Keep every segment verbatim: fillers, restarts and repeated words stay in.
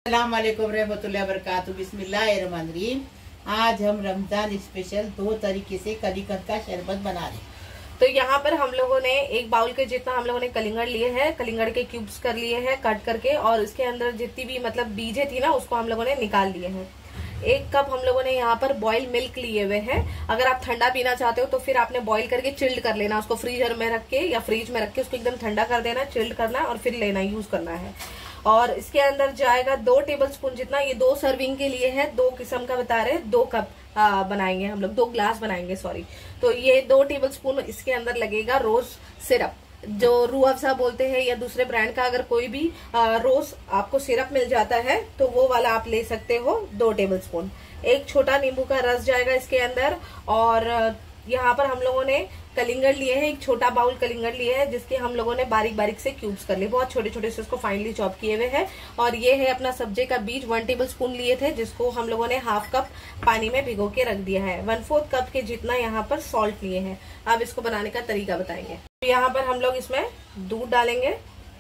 अस्सलाम वालेकुम रहमतुल्लाहि व बरकातहू। बिस्मिल्लाहिर्रहमानिर्रहीम। आज हम रमजान स्पेशल दो तरीके से कलीकंद का शरबत बना रहे हैं। तो यहाँ पर हम लोगों ने एक बाउल के जितना हम लोगों ने कलिंगड़ लिए हैं, कलिंगड़ के क्यूब्स कर लिए हैं कट करके, और इसके अंदर जितनी भी मतलब बीजें थी ना उसको हम लोगों ने निकाल लिए हैं। एक कप हम लोगों ने यहाँ पर बॉयल मिल्क लिए हुए हैं। अगर आप ठंडा पीना चाहते हो तो फिर आपने बॉयल करके चिल्ड कर लेना, उसको फ्रीजर में रख के या फ्रिज में रख के उसको एकदम ठंडा कर देना, चिल्ड करना और फिर लेना, यूज करना है। और इसके अंदर जाएगा दो टेबल स्पून जितना, ये दो सर्विंग के लिए है, दो किस्म का बता रहे हैं, दो कप आ, बनाएंगे हम लोग, दो ग्लास बनाएंगे सॉरी। तो ये दो टेबल स्पून इसके अंदर लगेगा रोज सिरप, जो रूह अफ़ज़ा बोलते हैं, या दूसरे ब्रांड का अगर कोई भी आ, रोज आपको सिरप मिल जाता है तो वो वाला आप ले सकते हो, दो टेबल स्पून। एक छोटा नींबू का रस जाएगा इसके अंदर। और यहाँ पर हम लोगों ने कलिंगड़ लिए हैं, एक छोटा बाउल कलिंगड़ लिए हैं जिसके हम लोगों ने बारीक बारीक से क्यूब्स कर लिए, बहुत छोटे छोटे से उसको फाइनली चॉप किए हुए हैं। और ये है अपना सब्जे का बीज, वन टेबल स्पून लिए थे जिसको हम लोगों ने हाफ कप पानी में भिगो के रख दिया है। वन फोर्थ कप के जितना यहाँ पर सॉल्ट लिए हैं। अब इसको बनाने का तरीका बताएंगे। तो यहाँ पर हम लोग इसमें दूध डालेंगे,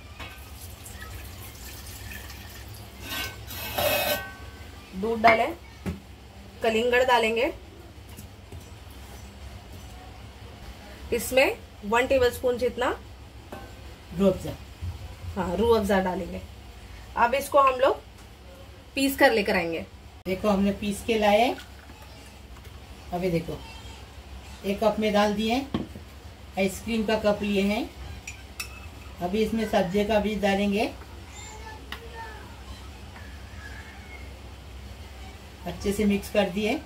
दूध डालें, कलिंगड़ डालेंगे, इसमें वन टेबल स्पून जितना रूह अफ़ज़ा, हाँ रूह अफ़ज़ा डालेंगे। अब इसको हम लोग पीस कर लेकर आएंगे। देखो हमने पीस के लाए, अभी देखो एक कप में डाल दिए, आइसक्रीम का कप लिए हैं। अभी इसमें सब्जी का बीज डालेंगे, अच्छे से मिक्स कर दिए।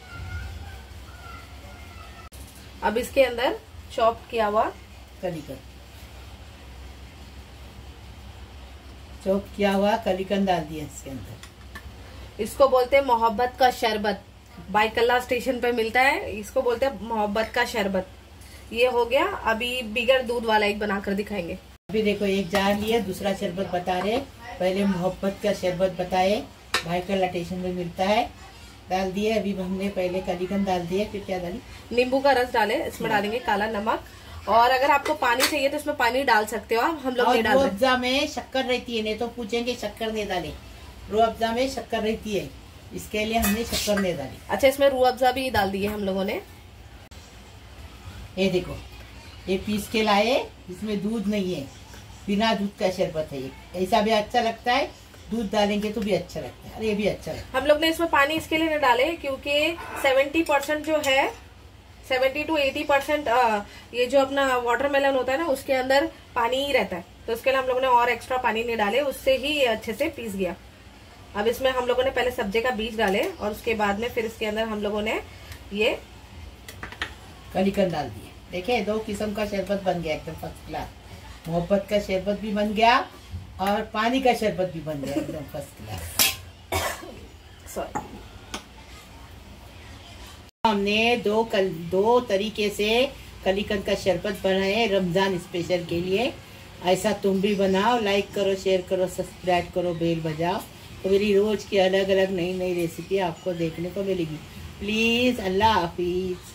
अब इसके अंदर चॉप किया हुआ कलीकंद, चॉप किया हुआ कलीकंद डाल दिया इसके अंदर। इसको बोलते हैं मोहब्बत का शरबत, बाइकल्ला स्टेशन पे मिलता है, इसको बोलते हैं मोहब्बत का शरबत। ये हो गया। अभी बिगर दूध वाला एक बनाकर दिखाएंगे। अभी देखो एक जार लिए, दूसरा शरबत बता रहे, पहले मोहब्बत का शरबत बताए, बाइकल्ला स्टेशन में मिलता है, डाल दिए। अभी हमने पहले कलीकंद डाल दिए, फिर क्या डाली, नींबू का रस डाले, इसमें डालेंगे काला नमक, और अगर आपको पानी चाहिए तो इसमें पानी डाल सकते हो आप, हम लोग नहीं डाल रहे। रूह अफ़ज़ा में शक्कर रहती है, नहीं तो पूछेंगे शक्कर नहीं डाले, रूह अफ़ज़ा में शक्कर रहती है, इसके लिए हमने शक्कर नहीं डाली। अच्छा, इसमें रूह अफ़ज़ा भी डाल दिए हम लोगों ने। ये देखो ये पीस के लाए, इसमें दूध नहीं है, बिना दूध का शरबत है ये। ऐसा भी अच्छा लगता है, दूध डालेंगे तो भी अच्छा लगता है, अरे ये भी अच्छा लगता है। हम लोग ने इसमें पानी इसके लिए न डाले क्योंकि सेवेंटी परसेंट जो है, सेवेंटी टू एटी परसेंट ये जो अपना वाटरमेलन होता है ना उसके अंदर पानी ही रहता है, तो इसके लिए हम लोगों ने और एक्स्ट्रा पानी नहीं डाले, उससे ही अच्छे से पीस गया। अब इसमें हम लोगों ने पहले सब्जी का बीज डाले और उसके बाद में फिर इसके अंदर हम लोगों ने ये कलीकंद डाल दिए। देखिए दो किस्म का शरबत बन गया, एकदम फर्स्ट क्लास। मोहब्बत का शरबत भी बन गया और पानी का शरबत भी बन गया, एकदम फर्स्ट क्लास। सॉरी, हमने दो कल दो तरीके से कलीकंद का शरबत बनाए रमजान स्पेशल के लिए। ऐसा तुम भी बनाओ, लाइक करो, शेयर करो, सब्सक्राइब करो, बेल बजाओ, तो मेरी रोज की अलग अलग नई नई रेसिपी आपको देखने को मिलेगी। प्लीज, अल्लाह हाफिज।